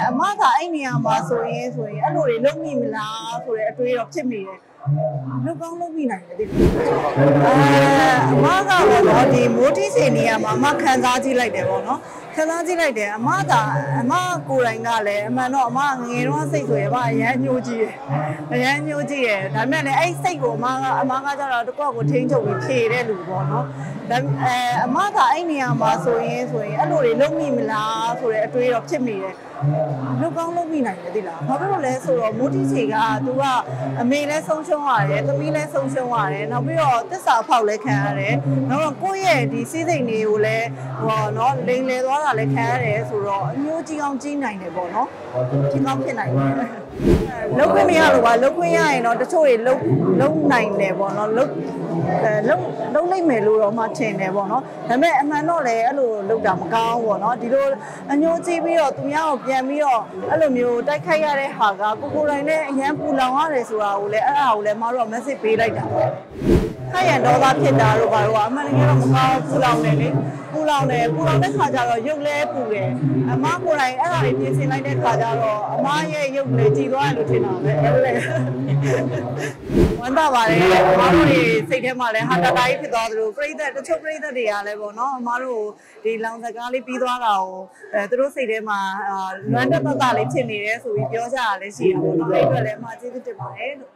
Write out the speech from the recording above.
အမသာအဲ့နေရာမှာဆိုရင်အဲ့လိုတွေလုံးမိမလားဆိုတဲ့အတွေးတော့ဖြစ်မိတယ်လူကောင်းလုံးမိနိုင်တယ်ဒီအမကတော့နော်ဒီမိုးတီးစင်နေရာမှာအမခံစားကြည့်လိုက်တယ်ပေါ့နော်ခံစားကြည့်လိုက်တယ်အမကိုယ်တိုင်ကလည်းအမှန်တော့အမငငယ်တော့စိတ်ဆိုရပါအရန်ညှိုးကြည့်တယ်ဒါပေမဲ့လည်းအဲ့စိတ်ကိုအမကကျတော့တကွက်ကိုထိန်းချုပ်ပြီးဖြေတဲ့လူပေါ့နော်အမသာအဲ့နေရာမှာဆိုရင်အဲ့လိုတွေလုံးမိမလားဆိုတဲ့အတွေးတော့ဖြစ်မိတယ်လူကောင်းလုံးမိနိုင်တယ်သိလားဘာဖြစ်လို့လဲဆိုတော့မိုးတီးစီကသူကအမေလည်းဆုံးရှုံးရတယ်သမီးလည်းဆုံးရှုံးရတယ်နောက်ပြီးတော့တစ္ဆာအဖောက်လည်းခံရတယ်နောက်တော့ကိုယ့်ရဲ့ဒီစီးစိမ်တွေကိုလည်းဟောနော်လိန်လေသွားတာလည်းခံရတယ်ဆိုတော့အမျိုးကြီးအောင်ကြီးနိုင်တယ်ပေါ့နော်ကြီးကောင်းဖြစ်နိုင်တယ်လုံးခွင့်မရလို့ပါလုံးခွင့်ရရင်တော့တချို့တွေလုံးနိုင်တယ်ပေါ့နော်လုံးလိုက်မယ်လို့တော့မှထင်တယ်ပေါ့နော်ဒါပေမဲ့အမှန်တော့လည်းအဲ့လိုလုပ်တာမကောင်းပေါ့နော်ဒီလိုအညိုးကြီးပြီးတော့သူများကိုပြန်ပြီးတော့အဲ့လိုမျိုးတိုက်ခိုက်ရတဲ့ဟာကကိုယ်တိုင်နဲ့အရန်ပူလောင်ရတယ်ဆိုတာကိုလည်းအဲ့ဒါကိုလည်းမတို့က message ပေးလိုက်တာပေါ့ခိုင်ရဒေါသဖြစ်တာတို့ဘာလို့အမှန်တကယ်တော့မကောင်းပူလောင်တယ်လေပူလောင်တဲ့ခါကျတော့ရုပ်လဲပူတယ်အမကိုယ်တိုင်အဲ့ဒါတွေပြင်ဆင်လိုက်တဲ့ခါကျတော့အမရဲ့ရုပ်လည်းကြည်သွားတယ်လို့ထင်တာပဲအဲ့လိုလေဝမ်းသာပါတယ်အမတို့တွေစိတ်ထဲမှာလည်းဟာတာကြီးဖြစ်သွားသလိုတချို့ပရိသတ်တွေကလည်းပေါ့နော်အမတို့ဒီလောင်စကားလေးပြီးသွားတာကိုသူတို့စိတ်ထဲမှာလွမ်းတက်ပတ်လေးဖြစ်နေတယ်ဆိုပြီးပြောကြတာလည်းရှိတယ်ပေါ့နော်အဲ့အတွက်လည်းအမကျေးဇူးတင်ပါတယ်လို့